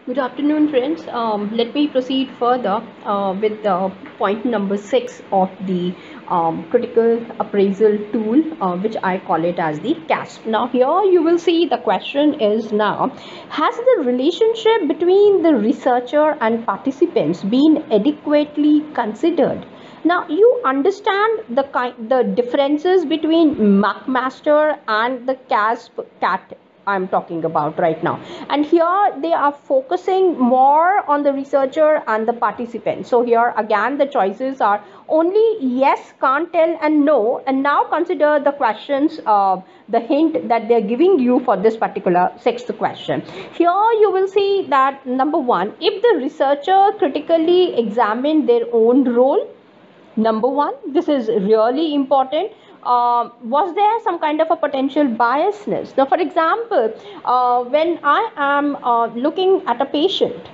Good afternoon, friends. Let me proceed further with point number 6 of the critical appraisal tool, which I call it as the CASP. Now, here you will see the question is now, has the relationship between the researcher and participants been adequately considered? Now you understand the differences between McMaster and the CASP CAT I'm talking about right now, and here they are focusing more on the researcher and the participant. So here again the choices are only yes, can't tell and no, and now consider the questions, the hint that they're giving you for this particular sixth question. Here you will see that number one, if the researcher critically examined their own role. Number one, this is really important. Was there some kind of a potential biasness? Now, for example, when I am looking at a patient,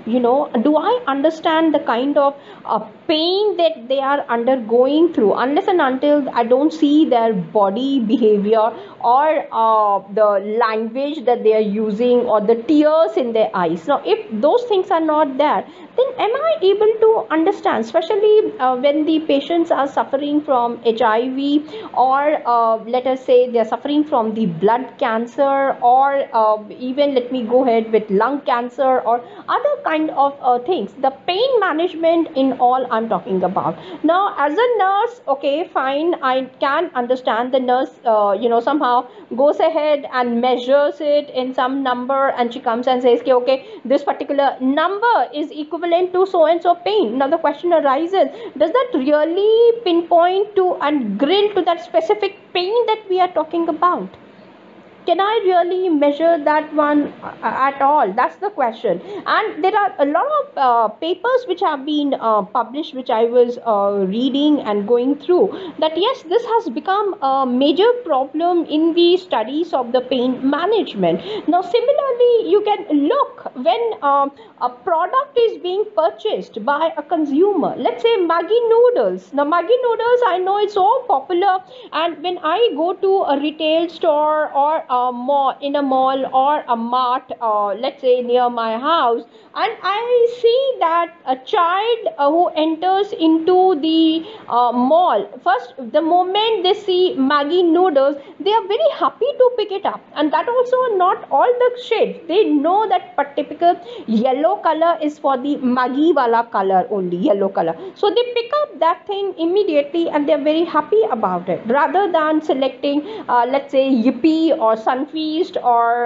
do I understand the kind of pain that they are undergoing through, unless and until I don't see their body behavior or the language that they are using or the tears in their eyes. Now if those things are not there, then am I able to understand, especially when the patients are suffering from HIV, or let us say they are suffering from the blood cancer, or even let me go ahead with lung cancer or other kind of things, the pain management in all I'm talking about. Now as a nurse, okay, fine, I can understand the nurse somehow goes ahead and measures it in some number, and she comes and says, okay, this particular number is equivalent to so and so pain. Now the question arises, does that really pinpoint to and grill to that specific pain that we are talking about? Can I really measure that one at all? That's the question. And there are a lot of papers which have been published, which I was reading and going through, that yes, this has become a major problem in the studies of the pain management. Now similarly, you can look when a product is being purchased by a consumer, let's say Maggi noodles. Now Maggi noodles, I know it's so popular, and when I go to a retail store or a mall, in a mall or a mart, let's say near my house, and I see that a child who enters into the mall, first the moment they see Maggi noodles, they are very happy to pick it up, and that also not all the shades. They know that typical yellow color is for the Maggi wala color only, yellow color, so they pick up that thing immediately and they are very happy about it, rather than selecting let's say Yippee or Sunfeast or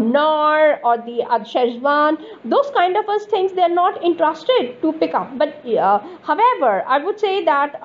Nar or the Shezwan. Those kind of things they are not interested to pick up. But however, I would say that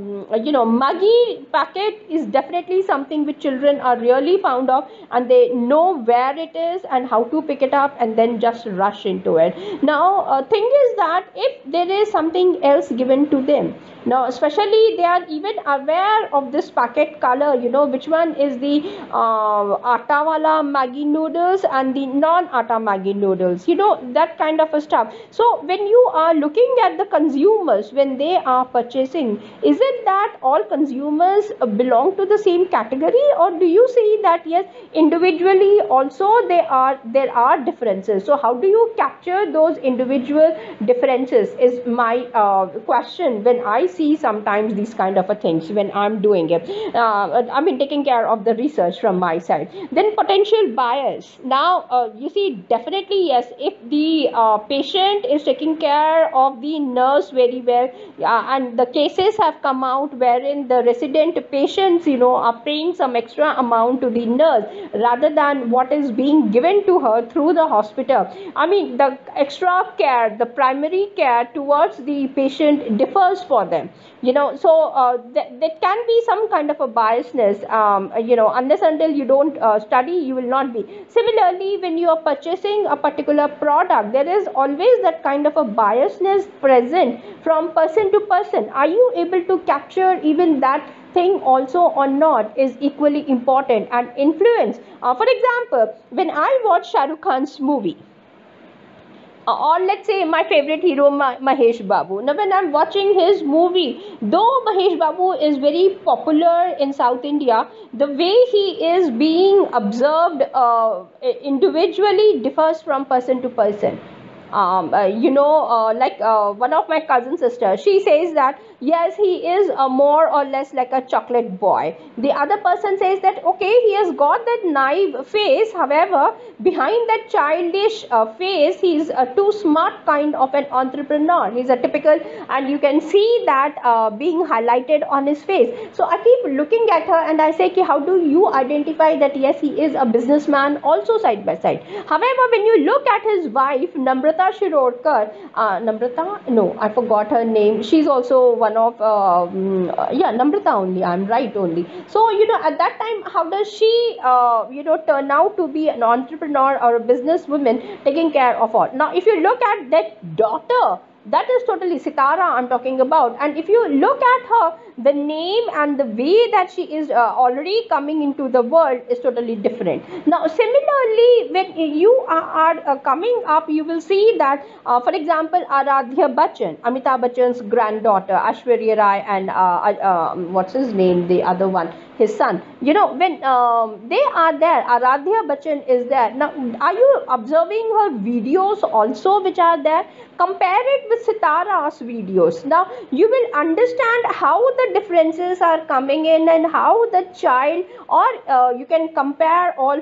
Maggi packet is definitely something which children are really fond of, and they know where it is and how to pick it up and then just rush into it. Now thing is that if there is something else given to them, now especially they are even aware of this packet color, which one is the atta wala Maggi noodles and the non atta Maggi noodles, that kind of a stuff. So when you are looking at the consumers when they are purchasing, is it that all consumers belong to the same category, or do you see that yes, individually also there are differences? So how do you capture those individual differences is my question when I see sometimes these kind of things when I'm doing it. I mean, taking care of the research from my side. Then potential bias. Now you see, definitely yes, if the patient is taking care of the nurse very well, and the cases have come out wherein the resident patients are paying some extra amount to the nurse rather than what is being given to her through the hospital. I mean, the extra care, the primary care towards the patient differs for them, so that can be some kind of a biasness, unless until you don't study, you will not be. Similarly, when you are purchasing a particular product, there is always that kind of a biasness present from person to person. Are you able to capture even that thing also or not is equally important and influence. For example, when I watch Shah Rukh Khan's movie, or let's say my favorite hero Mahesh Babu. Now when I'm watching his movie, though Mahesh Babu is very popular in South India, the way he is being observed individually differs from person to person. One of my cousin sisters, she says that yes, he is more or less like a chocolate boy. The other person says that okay, he has got that naive face, however behind that childish face he's a too smart kind of an entrepreneur. He's a typical, and you can see that being highlighted on his face. So I keep looking at her and I say, how do you identify that yes, he is a businessman also side by side? However, when you look at his wife Namrata Shirorkar, Namrata, no, I forgot her name. She's also one of Namrata only. I'm right only. So at that time, how does she turn out to be an entrepreneur or a businesswoman taking care of all? Now, if you look at that daughter, that is totally Sitara I'm talking about. And if you look at her, the name and the way that she is already coming into the world is totally different. Now, similarly, when you are coming up, you will see that, for example, Aradhya Bachchan, Amitabh Bachchan's granddaughter, Aishwarya Rai, and what's his name, the other one, his son. When they are there, Aradhya Bachchan is there. Now, are you observing her videos also which are there? Compare it with Sitara's videos. Now, you will understand how the differences are coming in and how the child, or you can compare all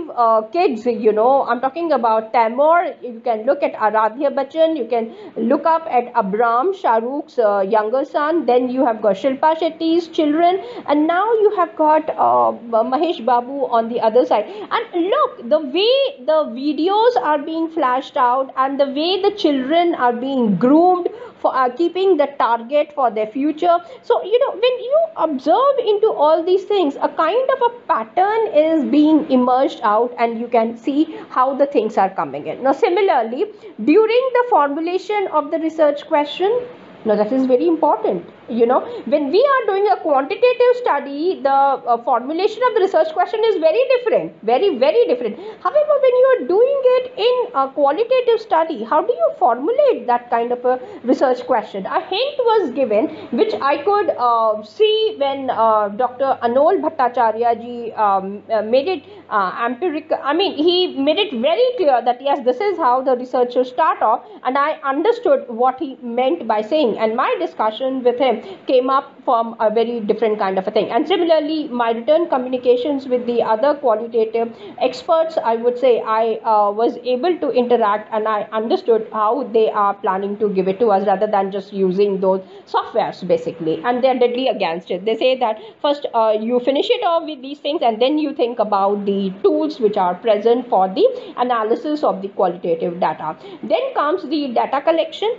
5 kids, I'm talking about Taimur, you can look at Aradhya Bachchan, you can look up at Abram, Shah Rukh's younger son, then you have got Shilpa Shetty's children, and now you have got Mahesh Babu on the other side. And look, the way the videos are being flashed out and the way the children are being groomed for keeping the target for their future. So when you observe into all these things, a kind of a pattern is being emerged out, and you can see how the things are coming in. Now, similarly, during the formulation of the research question, now that is very important. When we are doing a quantitative study, the formulation of the research question is very different, very, very different. However, when you are doing it in a qualitative study, how do you formulate that kind of a research question? A hint was given, which I could see when Dr. Anol Bhattacharya ji made it empirical. I mean, he made it very clear that yes, this is how the research should start off, and I understood what he meant by saying, and my discussion with him came up from a very different kind of a thing. And similarly, my written communications with the other qualitative experts, I would say I was able to interact, and I understood how they are planning to give it to us rather than just using those softwares basically. And they're deadly against it. They say that first you finish it off with these things, and then you think about the tools which are present for the analysis of the qualitative data. Then comes the data collection.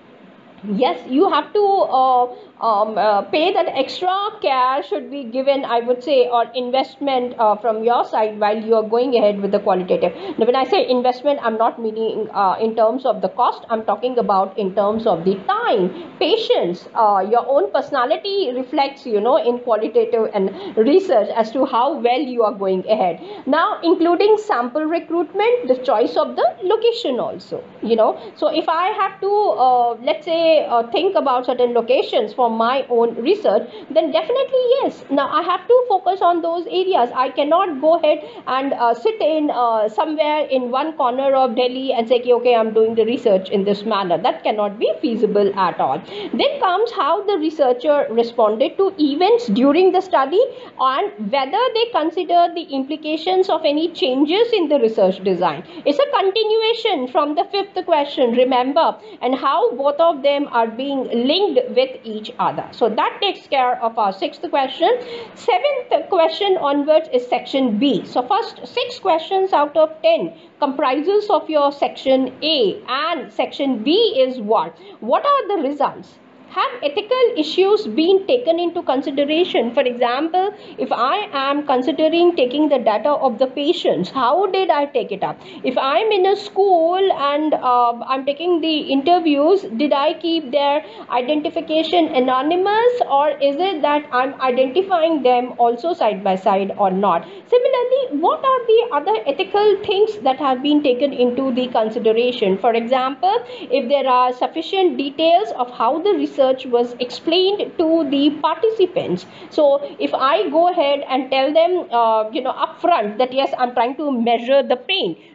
Yes, you have to pay that extra care should be given, I would say, or investment from your side while you are going ahead with the qualitative. Now, when I say investment, I'm not meaning in terms of the cost. I'm talking about in terms of the time, patience. Your own personality reflects, in qualitative and research as to how well you are going ahead. Now, including sample recruitment, the choice of the location also, So, if I have to, let's say, think about certain locations for my own research, then definitely yes. Now I have to focus on those areas. I cannot go ahead and sit in somewhere in one corner of Delhi and say, okay, I'm doing the research in this manner. That cannot be feasible at all. Then comes how the researcher responded to events during the study and whether they consider the implications of any changes in the research design. It's a continuation from the 5th question, remember, and how both of them are being linked with each other. So that takes care of our 6th question. 7th question onwards is section B. So first 6 questions out of 10 comprises of your section A, and section B is what? What are the results? Have ethical issues been taken into consideration? For example, if I am considering taking the data of the patients, how did I take it up? If I'm in a school and I'm taking the interviews, did I keep their identification anonymous, or is it that I'm identifying them also side by side or not? Similarly, what are the other ethical things that have been taken into the consideration? For example, if there are sufficient details of how the research was explained to the participants. So if I go ahead and tell them upfront that yes, I'm trying to measure the pain,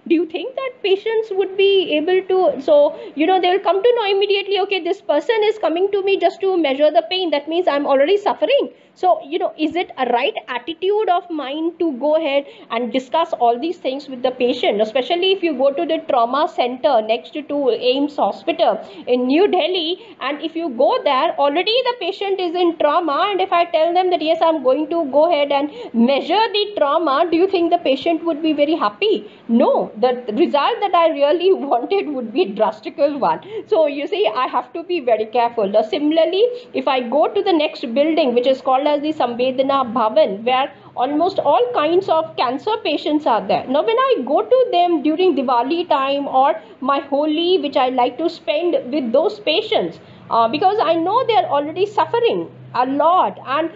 Do you think that patients would be able to, so they'll come to know immediately, okay, this person is coming to me just to measure the pain, that means I'm already suffering. So is it a right attitude of mine to go ahead and discuss all these things with the patient, especially if you go to the trauma center next to AIIMS hospital in New Delhi, and if you go there, already the patient is in trauma, and if I tell them that yes, I'm going to go ahead and measure the trauma, do you think the patient would be very happy? No, the result that I really wanted would be drastical one. So you see, I have to be very careful. Now, similarly, if I go to the next building, which is called as the Samvedana Bhavan, where almost all kinds of cancer patients are there. Now, when I go to them during Diwali time or my Holi, which I like to spend with those patients, because I know they are already suffering a lot, and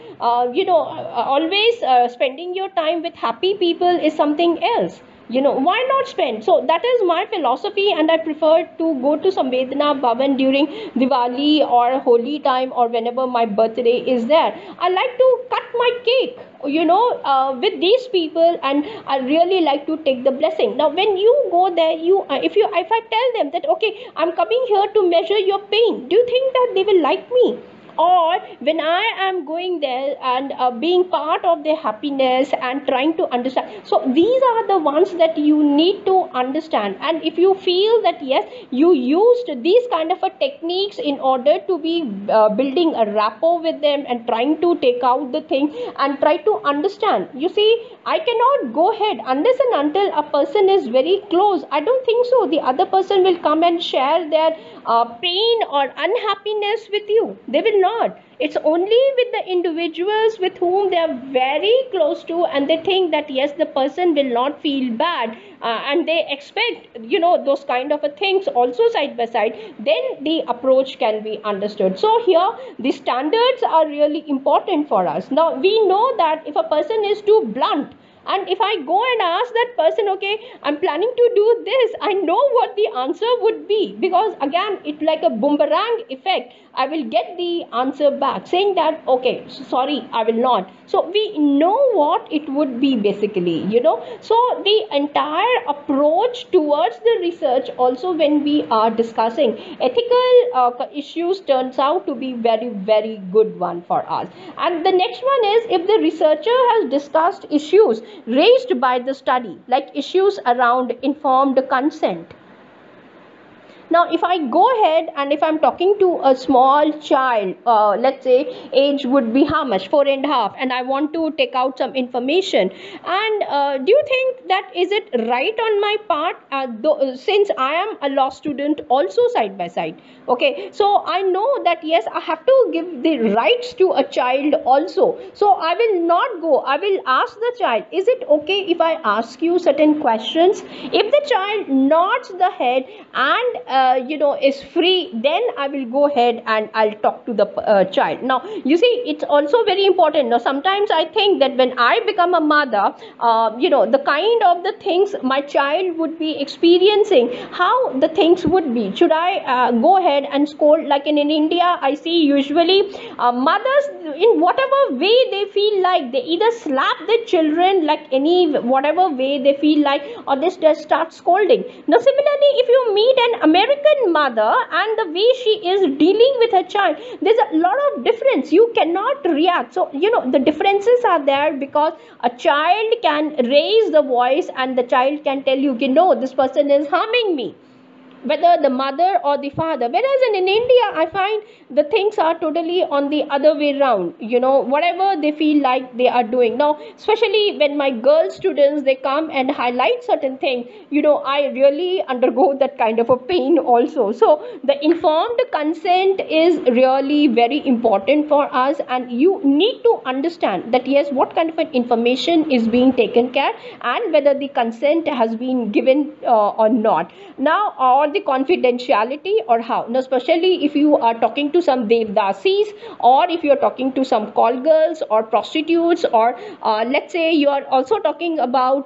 always spending your time with happy people is something else. Why not spend? So that is my philosophy, and I prefer to go to Samvedana Bhavan during Diwali or Holi time, or whenever my birthday is there. I like to cut my cake with these people, and I really like to take the blessing. Now when you go there, if I tell them that okay, I'm coming here to measure your pain, do you think that they will like me? Or when I am going there and being part of their happiness and trying to understand, so these are the ones that you need to understand. And if you feel that yes, you used these kind of a techniques in order to be building a rapport with them and trying to take out the thing and try to understand, you see, I cannot go ahead unless and until a person is very close. I don't think so the other person will come and share their pain or unhappiness with you. They will not. It's only with the individuals with whom they are very close to, and they think that yes, the person will not feel bad, and they expect those kind of things also side by side, then the approach can be understood. So here the standards are really important for us. Now we know that if a person is too blunt, and if I go and ask that person, okay, I'm planning to do this, I know what the answer would be, because again, it's like a boomerang effect. I will get the answer back saying that, okay, sorry, I will not. So we know what it would be basically, So the entire approach towards the research also, when we are discussing ethical issues, turns out to be very, very good one for us. And the next one is, if the researcher has discussed issues raised by the study, like issues around informed consent. Now, if I go ahead and if I'm talking to a small child, let's say age would be how much, 4.5, and I want to take out some information, and do you think that is it right on my part, since I am a law student also side by side? Okay, so I know that yes, I have to give the rights to a child also. So I will not go. I will ask the child, is it okay if I ask you certain questions? If the child nods the head and is free, then I will go ahead and I'll talk to the child. Now you see, it's also very important. Now sometimes I think that when I become a mother, the kind of the things my child would be experiencing, how the things would be, should I go ahead and scold? Like in India, I see usually mothers, in whatever way they feel like, they either slap their children like any whatever way they feel like, or they just start scolding. Now similarly, if you meet an American mother and the way she is dealing with her child, there's a lot of difference. You cannot react. So the differences are there, because a child can raise the voice and the child can tell you, this person is harming me, whether the mother or the father. Whereas in India, I find the things are totally on the other way around. Whatever they feel like they are doing. Now especially when my girl students, they come and highlight certain things, I really undergo that kind of a pain also. So the informed consent is really very important for us, and you need to understand that yes, what kind of an information is being taken care, and whether the consent has been given or not. Now want the confidentiality or how? Now, especially if you are talking to some devdasis, or if you are talking to some call girls or prostitutes, or let's say you are also talking about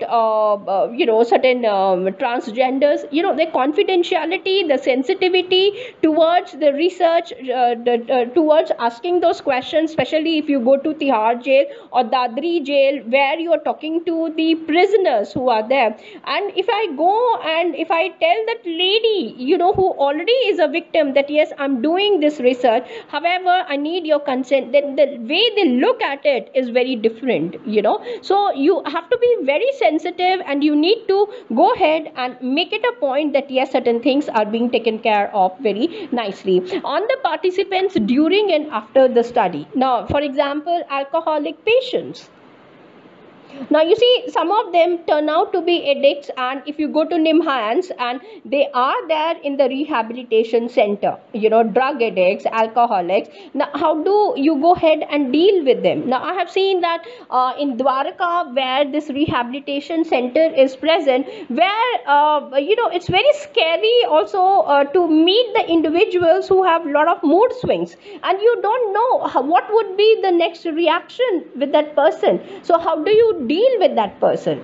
certain transgenders, the confidentiality, the sensitivity towards the research, towards asking those questions, especially if you go to Tihar jail or Dadri jail, where you are talking to the prisoners who are there. And if I go and if I tell that lady, who already is a victim, that yes, I'm doing this research, however, I need your consent, then the way they look at it is very different. So you have to be very sensitive, and you need to go ahead and make it a point that yes, certain things are being taken care of very nicely on the participants during and after the study. Now, for example, alcoholic patients. Now you see, some of them turn out to be addicts, and if you go to NIMHANS, and they are there in the rehabilitation center, drug addicts, alcoholics. Now how do you go ahead and deal with them? Now I have seen that in Dwarka, where this rehabilitation center is present, where it's very scary also to meet the individuals who have a lot of mood swings, and you don't know what would be the next reaction with that person. So how do you deal with that person?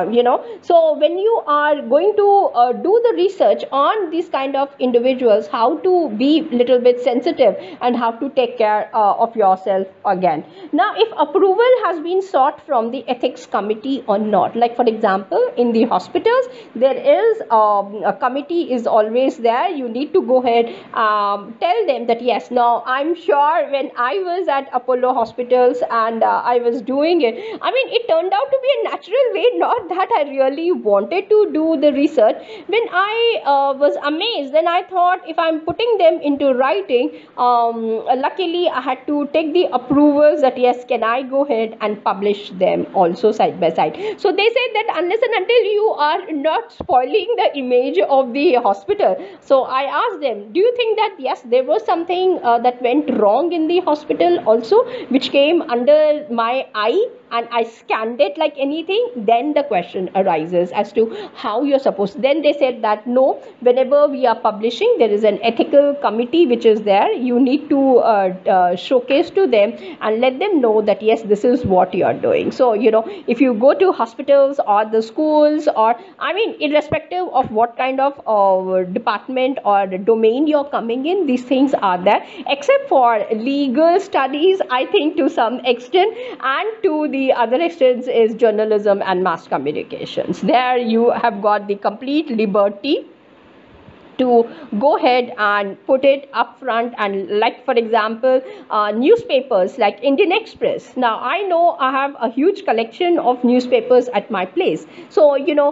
So when you are going to do the research on these kind of individuals, how to be little bit sensitive and how to take care of yourself again. Now, if approval has been sought from the ethics committee or not, like for example in the hospitals, there is a committee is always there. You need to go ahead, tell them that yes, now I'm sure when I was at Apollo hospitals and I was doing it, I mean, it turned out to be a natural way, not that I really wanted to do the research. When I was amazed, then I thought, if I'm putting them into writing, luckily I had to take the approvals that yes, can I go ahead and publish them also side by side. So they said that unless and until you are not spoiling the image of the hospital. So I asked them, do you think that yes, there was something that went wrong in the hospital also, which came under my eye, and I scanned it like anything? Then the question arises as to how you're supposed. Then they said that no, whenever we are publishing, there is an ethical committee which is there. You need to showcase to them and let them know that yes, this is what you are doing. So if you go to hospitals or the schools, or I mean, irrespective of what kind of department or domain you're coming in, these things are there, except for legal studies, I think, to some extent, and to the other extent is journalism and mass communications. There you have got the complete liberty to go ahead and put it up front. And like for example, newspapers like Indian Express. Now I know I have a huge collection of newspapers at my place, so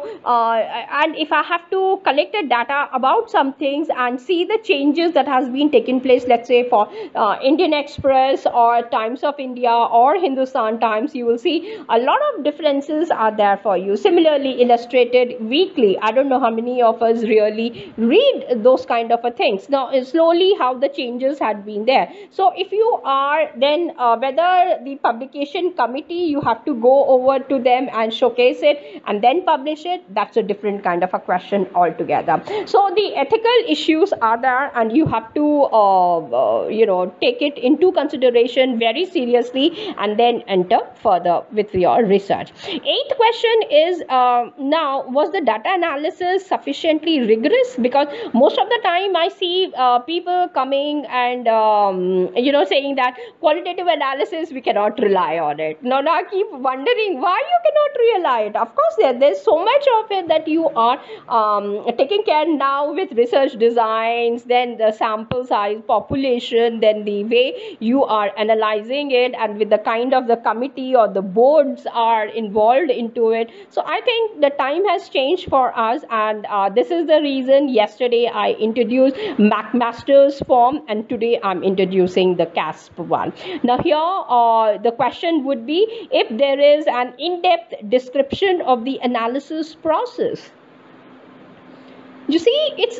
and if I have to collect a data about some things and see the changes that has been taken place, let's say for Indian Express or Times of India or Hindustan Times, you will see a lot of differences are there for you. Similarly, Illustrated Weekly, I don't know how many of us really read those kind of things. Now slowly how the changes had been there. So if you are then whether the publication committee, you have to go over to them and showcase it and then publish it, that's a different kind of a question altogether. So the ethical issues are there, and you have to take it into consideration very seriously and then enter further with your research. Eighth question is, now, was the data analysis sufficiently rigorous? Because most of the time I see people coming and saying that qualitative analysis, we cannot rely on it. Now I keep wondering why you cannot rely it. Of course there's so much of it that you are taking care now with research designs, then the sample size, population, then the way you are analyzing it, and with the kind of the committee or the boards are involved into it. So I think the time has changed for us, and this is the reason yesterday I introduced McMaster's form, and today I'm introducing the CASP one. Now here the question would be if there is an in-depth description of the analysis process. You see, it's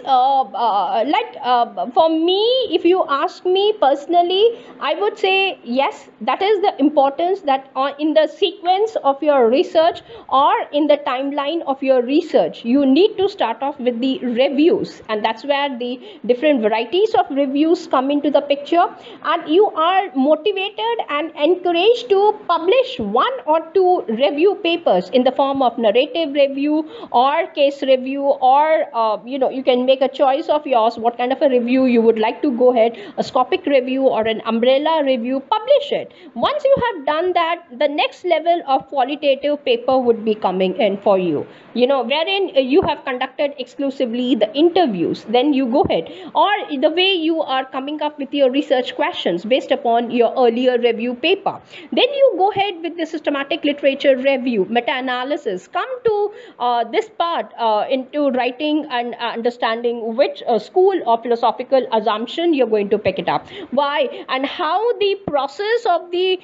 for me, if you ask me personally, I would say yes, that is the importance, that in the sequence of your research or in the timeline of your research, you need to start off with the reviews, and that's where the different varieties of reviews come into the picture, and you are motivated and encouraged to publish one or two review papers in the form of narrative review or case review, or you can make a choice of yours what kind of a review you would like to go ahead, a scopic review or an umbrella review, publish it. Once you have done that, the next level of qualitative paper would be coming in for you, wherein you have conducted exclusively the interviews. Then you go ahead, or the way you are coming up with your research questions based upon your earlier review paper. Then you go ahead with the systematic literature review, meta-analysis, come to this part into writing and understanding which school of philosophical assumption you're going to pick it up, why, and how the process of the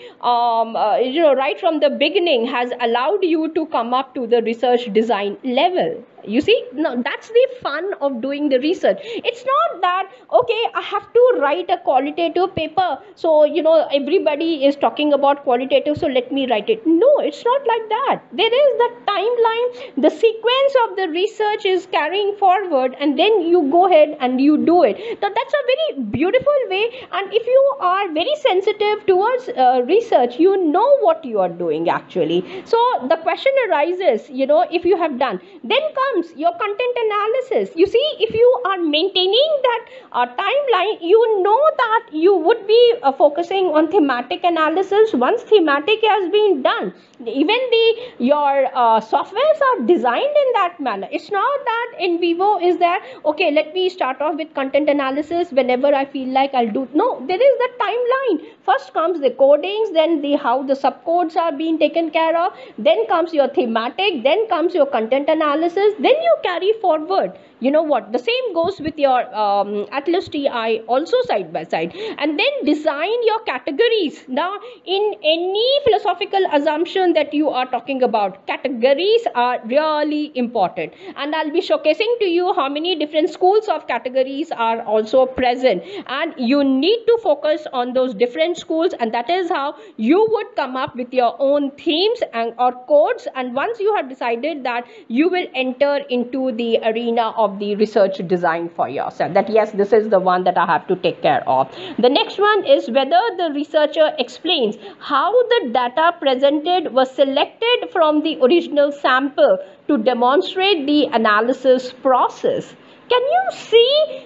right from the beginning has allowed you to come up to the research design level. You see, no, that's the fun of doing the research. It's not that, okay, I have to write a qualitative paper, so everybody is talking about qualitative, so let me write it. No, it's not like that. There is the timeline, the sequence of the research is carrying forward, and then you go ahead and you do it. Now that's a very beautiful way, and if you are very sensitive towards research, you know what you are doing actually. So the question arises, if you have done, then comes your content analysis. You see, if you are maintaining that timeline, you know that you would be focusing on thematic analysis. Once thematic has been done, even your softwares are designed in that manner. It's not that in vivo is that, okay, let me start off with content analysis whenever I feel like I'll do. No, there is the timeline. First comes the codings, then how the subcodes are being taken care of, then comes your thematic, then comes your content analysis, then you carry forward. You know what, the same goes with your Atlas TI also side by side, and then design your categories. Now in any philosophical assumption that you are talking about, categories are really important, and I'll be showcasing to you how many different schools of categories are also present, and you need to focus on those different schools, and that is how you would come up with your own themes and or codes. And once you have decided that, you will enter into the arena of the research design for yourself, that yes, this is the one that I have to take care of. The next one is whether the researcher explains how the data presented was selected from the original sample to demonstrate the analysis process. Can you see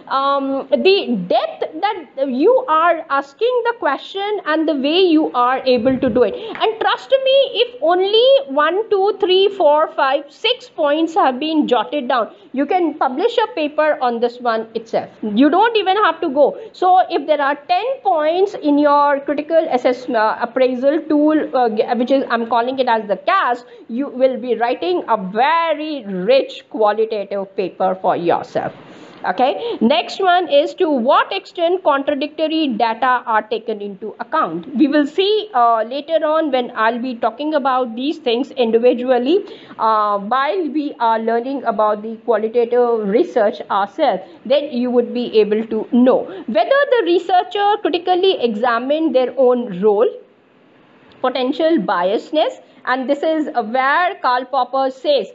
the depth that you are asking the question and the way you are able to do it? And trust me, if only 1, 2, 3, 4, 5, 6 points have been jotted down, you can publish a paper on this one itself. You don't even have to go. So if there are 10 points in your critical assessment appraisal tool, which is, I'm calling it as the CAS, you will be writing a very rich qualitative paper for yourself. Okay, next one is to what extent contradictory data are taken into account. We will see later on when I'll be talking about these things individually while we are learning about the qualitative research ourselves. Then you would be able to know whether the researcher critically examined their own role, potential biasness, and this is where Karl Popper says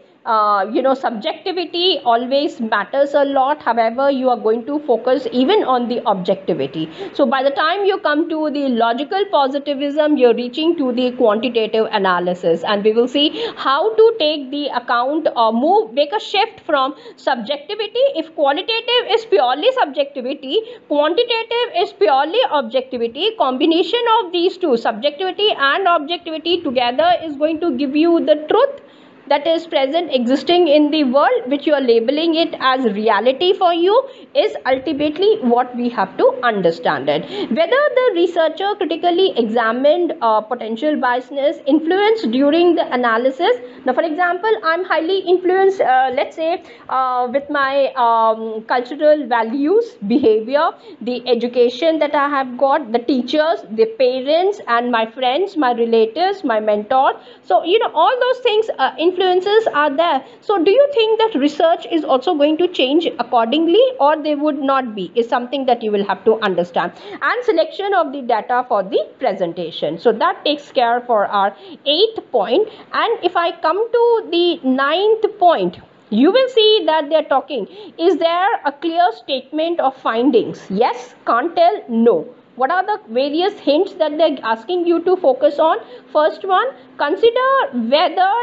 subjectivity always matters a lot. However, you are going to focus even on the objectivity. So by the time you come to the logical positivism, you're reaching to the quantitative analysis, and we will see how to take the account or make a shift from subjectivity. If qualitative is purely subjectivity, quantitative is purely objectivity, combination of these two, subjectivity and objectivity together, is going to give you the truth that is present existing in the world, which you are labeling it as reality for you, is ultimately what we have to understand it. Whether the researcher critically examined potential biasness influence during the analysis. Now for example, I'm highly influenced let's say with my cultural values, behavior, the education that I have got, the teachers, the parents, and my friends, my relatives, my mentor. So all those things influence influences are there. So do you think that research is also going to change accordingly, or they would not be, is something that you will have to understand. And selection of the data for the presentation. So that takes care for our 8th point. And if I come to the 9th point, you will see that they are talking, is there a clear statement of findings? Yes, can't tell, no. What are the various hints that they're asking you to focus on? First one, consider whether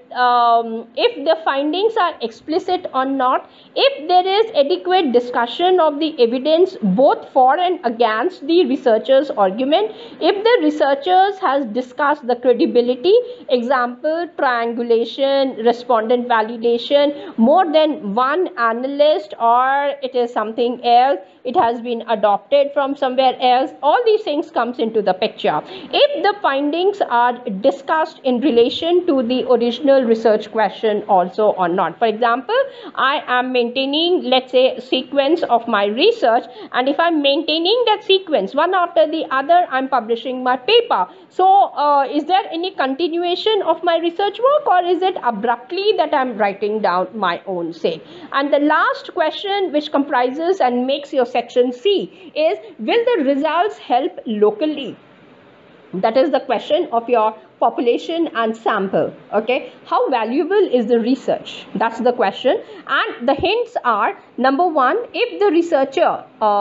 if the findings are explicit or not, if there is adequate discussion of the evidence both for and against the researcher's argument, if the researchers has discussed the credibility, example, triangulation, respondent validation, more than one analyst, or it is something else, it has been adopted from somewhere else, all these things comes into the picture. If the findings are discussed in relation to the original research question also or not. For example, I am maintaining, let's say, sequence of my research, and if I'm maintaining that sequence one after the other, I'm publishing my paper. So is there any continuation of my research work, or is it abruptly that I'm writing down my own say? And the last question, which comprises and makes your section C, is will the results help locally? That is the question of your population and sample. Okay, how valuable is the research? That's the question. And the hints are, number one, if the researcher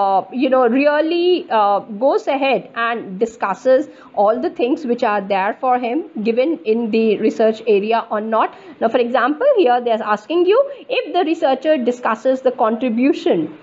really goes ahead and discusses all the things which are there for him given in the research area or not. Now, for example, here they are asking you if the researcher discusses the contribution,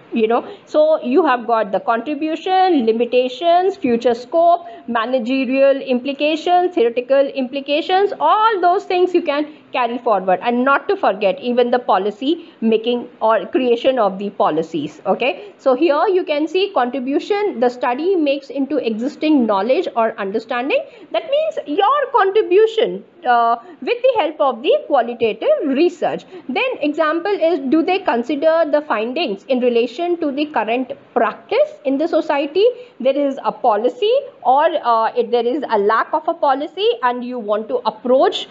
so you have got the contribution, limitations, future scope, managerial implications, theoretical implications, all those things you can carry forward, and not to forget even the policy making or creation of the policies. Okay, so here you can see contribution, the study makes into existing knowledge or understanding. That means your contribution with the help of the qualitative research. Then example is, do they consider the findings in relation to the current practice in the society? There is a policy, or if there is a lack of a policy and you want to approach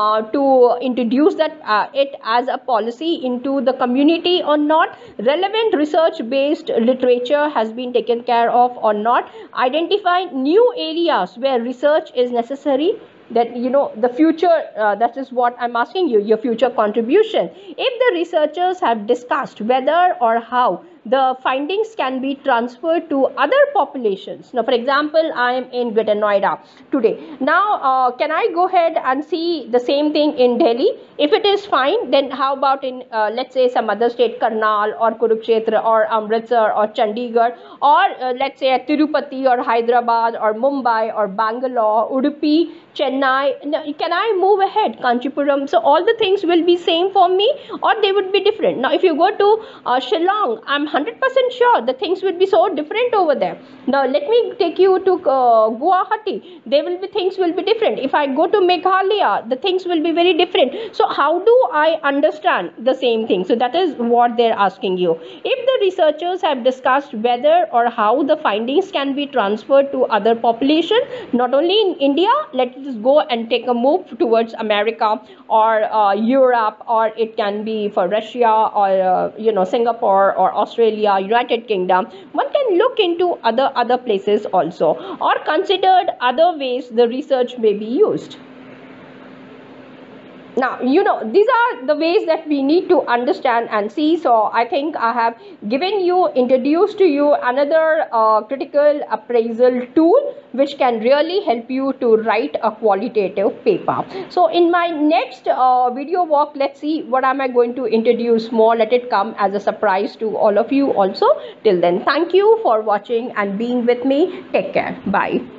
to introduce that it as a policy into the community or not. Relevant research based literature has been taken care of or not. Identify new areas where research is necessary. That the future, that is what I'm asking you, your future contribution. If the researchers have discussed whether or how the findings can be transferred to other populations. Now, for example, I am in Greater Noida today. Now, can I go ahead and see the same thing in Delhi? If it is fine, then how about in, let's say, some other state, Karnal or Kurukshetra or Amritsar or Chandigarh, or let's say at Tirupati or Hyderabad or Mumbai or Bangalore, Udupi, Chennai. Can I move ahead? Kanchipuram. So all the things will be same for me, or they would be different. Now, if you go to Shillong, I'm 100% sure the things will be so different over there. Now, let me take you to Guwahati. Things will be different. If I go to Meghalaya, the things will be very different. So how do I understand the same thing? So that is what they're asking you. If the researchers have discussed whether or how the findings can be transferred to other population, not only in India, let us go and take a move towards America or Europe, or it can be for Russia or Singapore or Australia, United Kingdom. One can look into other places also, or considered other ways the research may be used. Now, these are the ways that we need to understand and see. So I think I have introduced to you another critical appraisal tool which can really help you to write a qualitative paper. So in my next video walk, let's see what am I going to introduce more. Let it come as a surprise to all of you also. Till then, thank you for watching and being with me. Take care. Bye.